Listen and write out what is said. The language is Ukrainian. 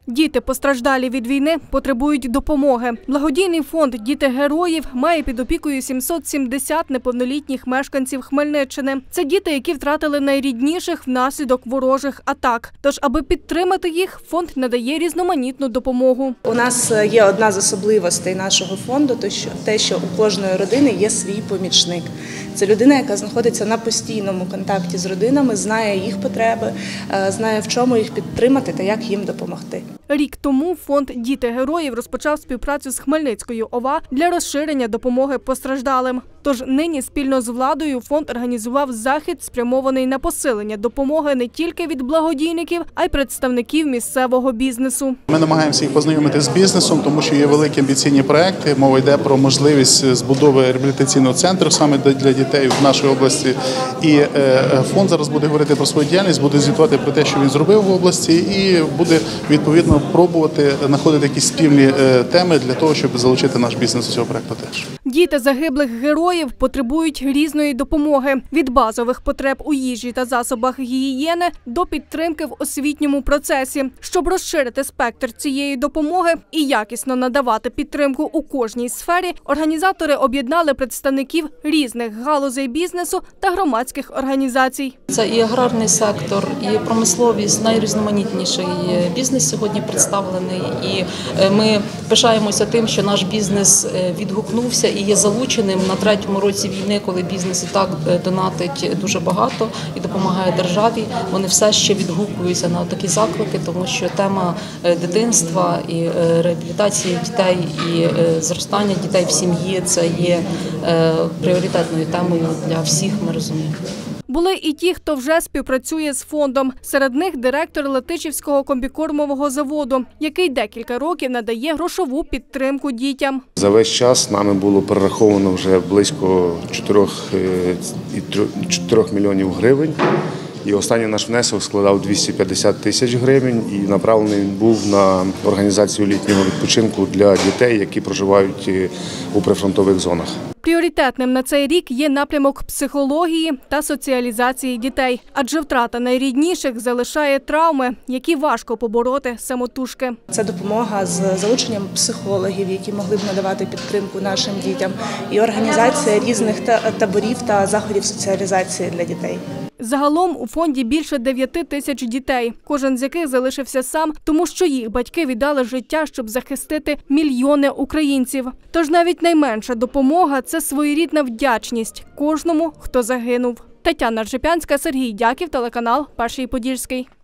Діти, постраждалі від війни, потребують допомоги. Благодійний фонд «Діти героїв» має під опікою 770 неповнолітніх мешканців Хмельниччини. Це діти, які втратили найрідніших внаслідок ворожих атак. Тож, аби підтримати їх, фонд надає різноманітну допомогу. У нас є одна з особливостей нашого фонду – те, що у кожної родини є свій помічник. Це людина, яка знаходиться на постійному контакті з родинами, знає їх потреби, знає, в чому їх підтримати та як їм допомогти. Рік тому фонд «Діти героїв» розпочав співпрацю з Хмельницькою ОВА для розширення допомоги постраждалим. Тож нині спільно з владою фонд організував захід, спрямований на посилення допомоги не тільки від благодійників, а й представників місцевого бізнесу. Ми намагаємося їх познайомити з бізнесом, тому що є великі амбіційні проекти. Мова йде про можливість збудови реабілітаційного центру саме для дітей в нашій області. І фонд зараз буде говорити про свою діяльність, буде звітувати про те, що він зробив в області, і буде відповідно пробувати знаходити якісь спільні теми для того, щоб залучити наш бізнес до цього проекту теж. Діти загиблих героїв потребують різної допомоги – від базових потреб у їжі та засобах гігієни до підтримки в освітньому процесі. Щоб розширити спектр цієї допомоги і якісно надавати підтримку у кожній сфері, організатори об'єднали представників різних галузей бізнесу та громадських організацій. Це і аграрний сектор, і промисловість, найрізноманітніший бізнес сьогодні представлений. І ми пишаємося тим, що наш бізнес відгукнувся і є залученим на третьому році війни, коли бізнес і так донатить дуже багато і допомагає державі. Вони все ще відгукуються на такі заклики, тому що тема дитинства і реабілітації дітей, і зростання дітей в сім'ї – це є пріоритетною темою для всіх, ми розуміємо. Були і ті, хто вже співпрацює з фондом. Серед них директор Летичівського комбікормового заводу, який декілька років надає грошову підтримку дітям. За весь час нами було перераховано вже близько 4 мільйонів гривень. І останній наш внесок складав 250 тисяч гривень і направлений він був на організацію літнього відпочинку для дітей, які проживають у прифронтових зонах. Пріоритетним на цей рік є напрямок психології та соціалізації дітей, адже втрата найрідніших залишає травми, які важко побороти самотужки. Це допомога з залученням психологів, які могли б надавати підтримку нашим дітям, і організація різних таборів та заходів соціалізації для дітей. Загалом у фонді більше 9 тисяч дітей, кожен з яких залишився сам, тому що їх батьки віддали життя, щоб захистити мільйони українців. Тож навіть найменша допомога – це своєрідна вдячність кожному, хто загинув. Тетяна Ржепянська, Сергій Дяків, телеканал «Перший Подільський».